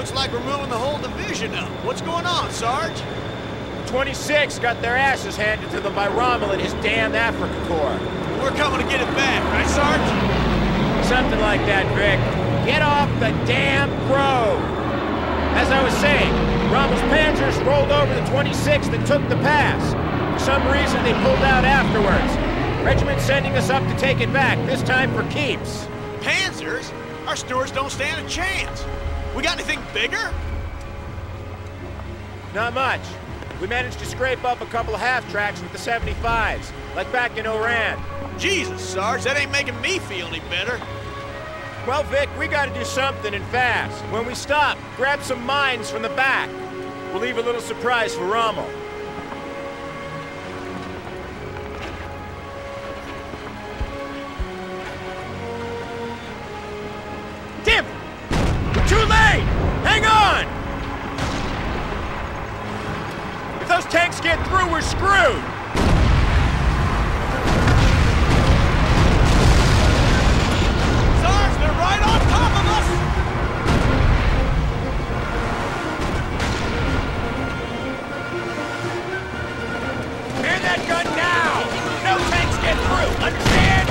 Looks like we're moving the whole division up. What's going on, Sarge? 26 got their asses handed to them by Rommel and his damn Africa Corps. We're coming to get it back, right, Sarge? Something like that, Vic. Get off the damn road! As I was saying, Rommel's panzers rolled over the 26th and took the pass. For some reason, they pulled out afterwards. Regiment's sending us up to take it back, this time for keeps. Panzers? Our stewards don't stand a chance. We got anything bigger? Not much. We managed to scrape up a couple of half-tracks with the 75s, like back in Oran. Jesus, Sarge, that ain't making me feel any better. Well, Vic, we gotta do something and fast. When we stop, grab some mines from the back. We'll leave a little surprise for Rommel. Damn it! We're too late! Hang on! If those tanks get through, we're screwed! Sarge, they're right on top of us! Hear that gun now! No tanks get through, understand?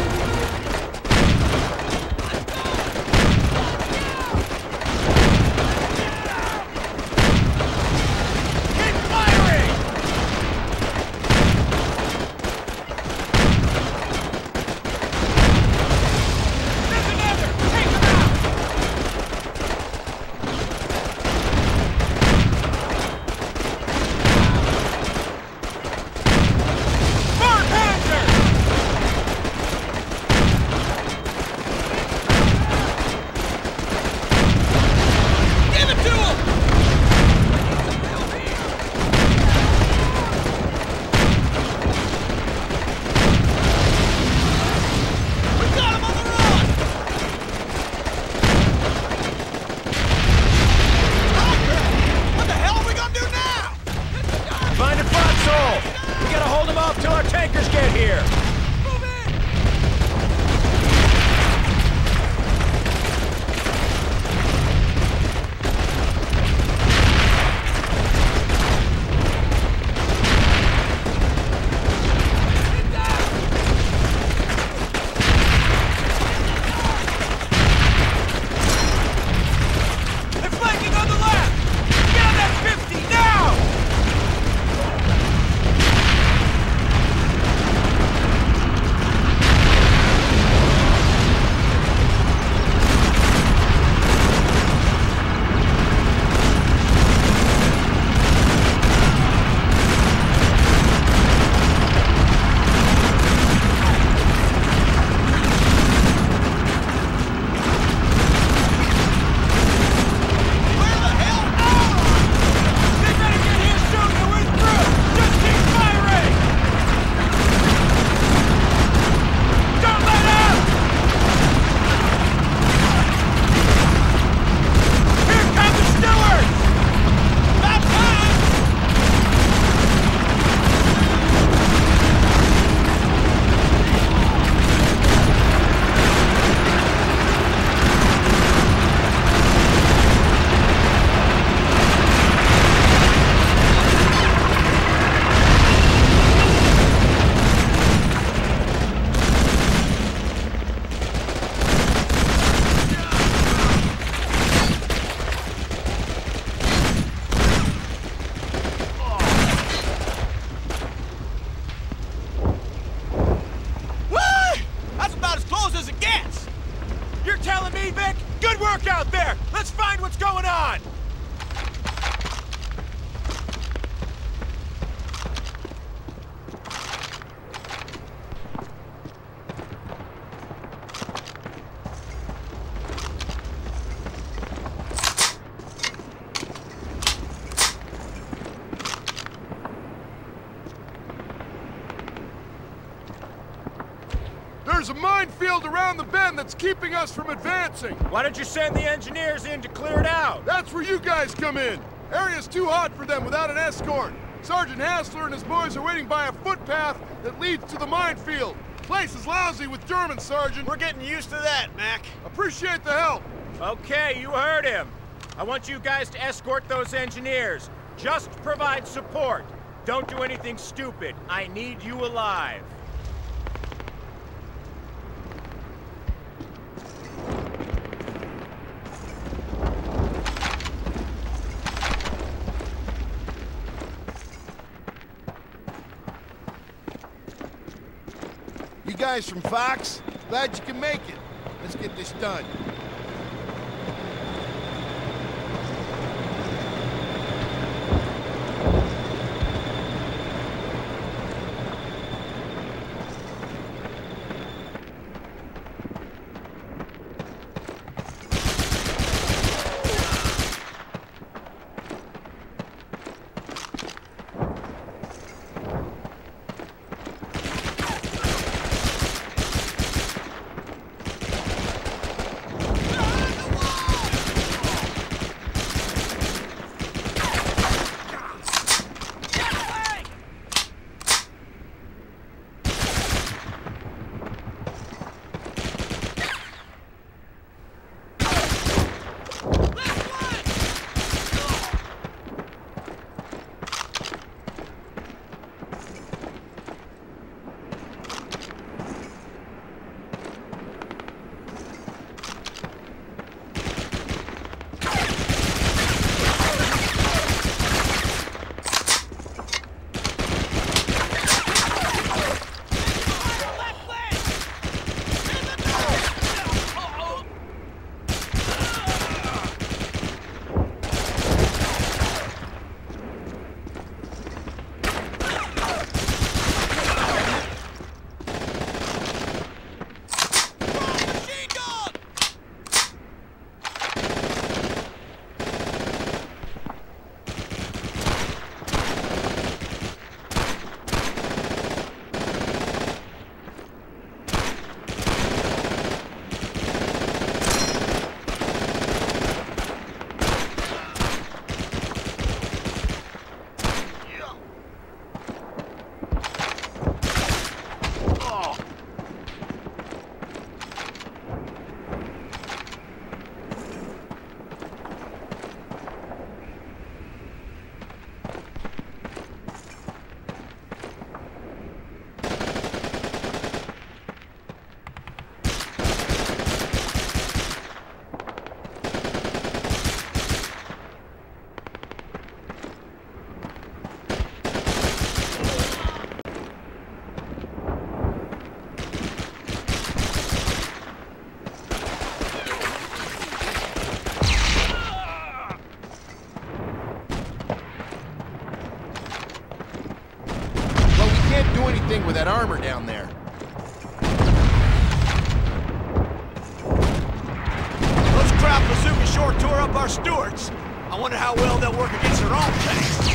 There's a minefield around the bend that's keeping us from advancing. Why don't you send the engineers in to clear it out? That's where you guys come in. Area's too hot for them without an escort. Sergeant Hassler and his boys are waiting by a footpath that leads to the minefield. Place is lousy with Germans, Sergeant. We're getting used to that, Mac. Appreciate the help. Okay, you heard him. I want you guys to escort those engineers. Just provide support. Don't do anything stupid. I need you alive. You guys from Fox? Glad you can make it. Let's get this done. With that armor down there. Those crowd bazooka sure tore up our Stuarts. I wonder how well they'll work against their own tanks.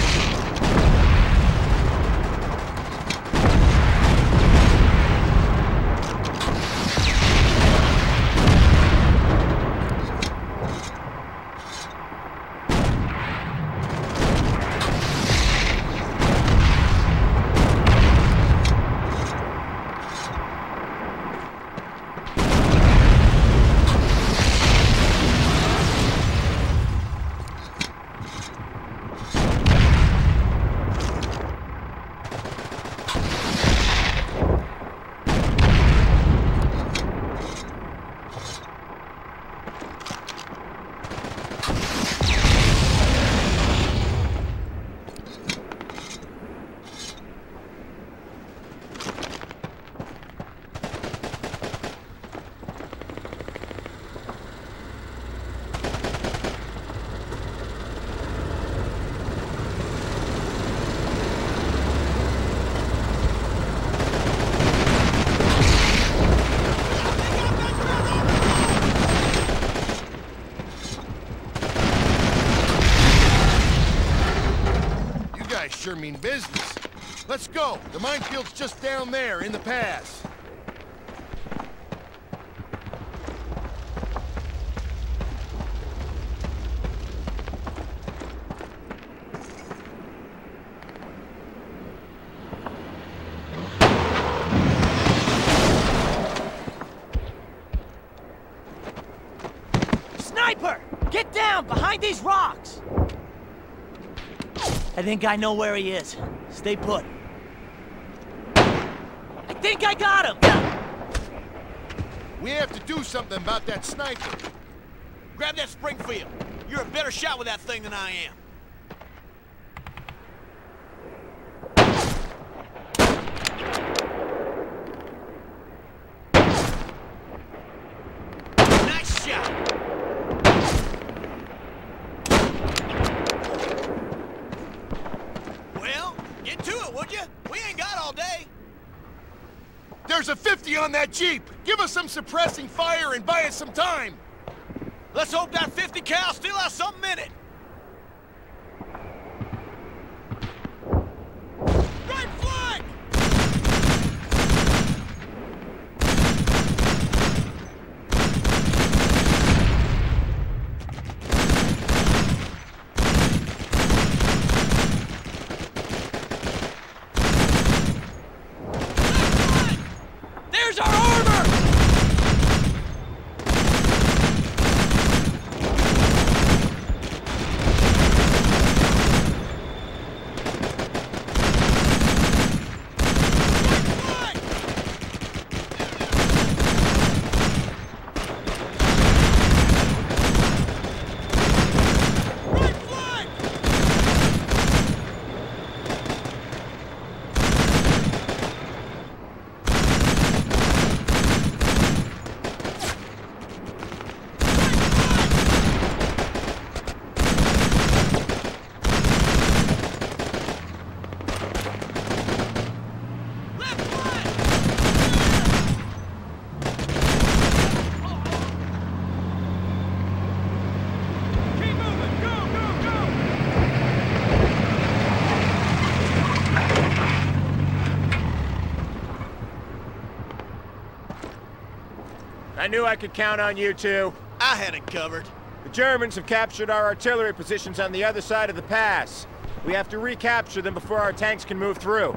Sure mean business. Let's go. The minefield's just down there in the pass. Sniper! Get down, behind these rocks! I think I know where he is. Stay put. I think I got him! We have to do something about that sniper. Grab that Springfield. You're a better shot with that thing than I am. Nice shot! Well, get to it, would you? We ain't got all day. There's a 50 on that Jeep! Give us some suppressing fire and buy us some time! Let's hope that 50 cal still has something in it. Right flank! There's our armor! I knew I could count on you two. I had it covered. The Germans have captured our artillery positions on the other side of the pass. We have to recapture them before our tanks can move through.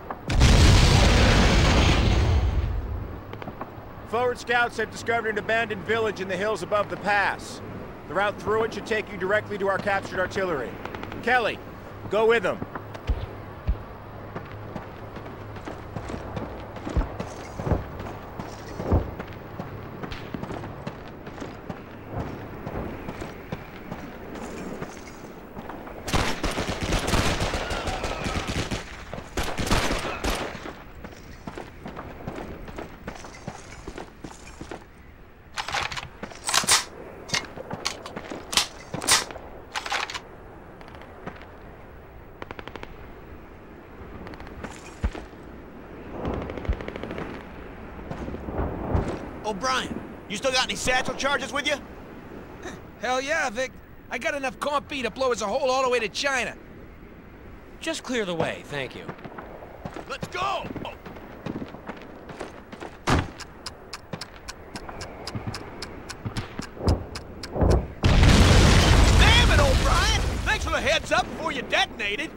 Forward scouts have discovered an abandoned village in the hills above the pass. The route through it should take you directly to our captured artillery. Kelly, go with them. O'Brien, you still got any satchel charges with you? Hell yeah, Vic. I got enough Comp B to blow us a hole all the way to China. Just clear the way, thank you. Let's go! Damn it, O'Brien! Thanks for the heads up before you detonated.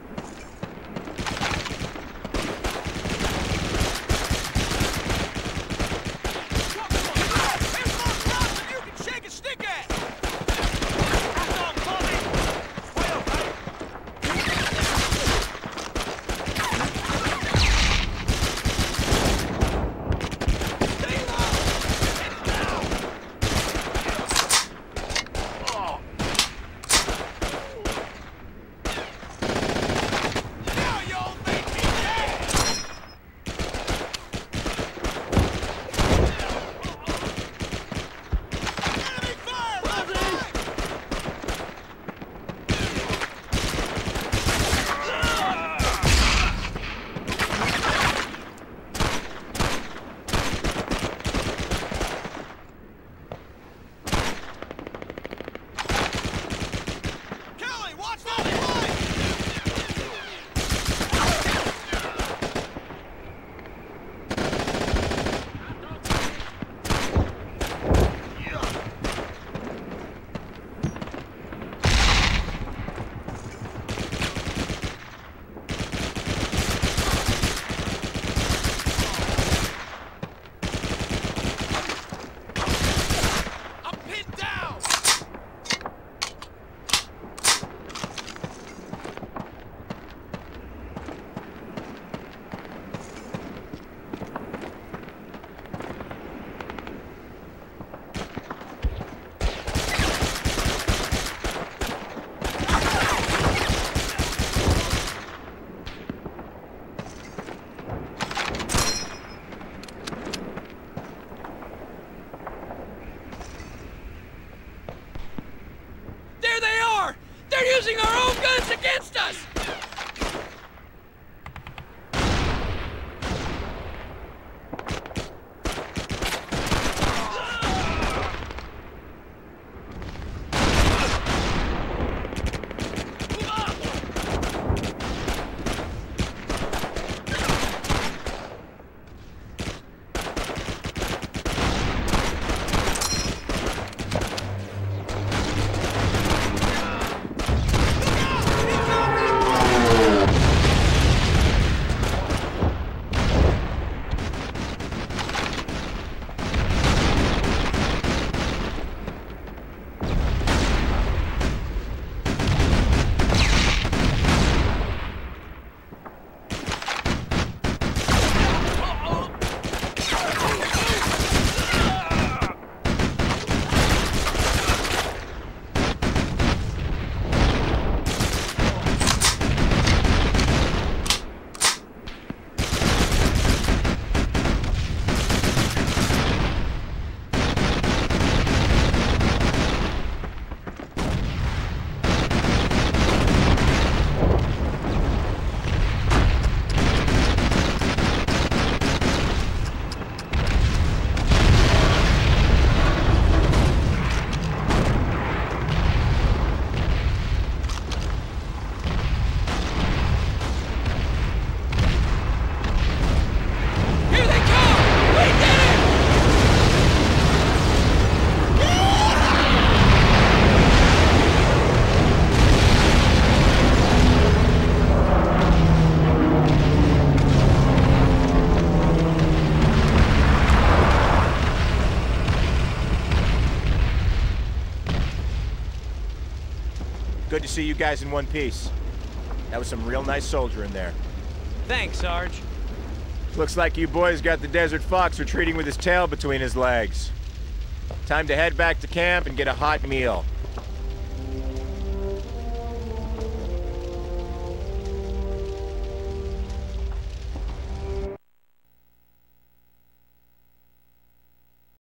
They're using our own guns against us! Good to see you guys in one piece. That was some real nice soldier in there. Thanks, Sarge. Looks like you boys got the Desert Fox retreating with his tail between his legs. Time to head back to camp and get a hot meal.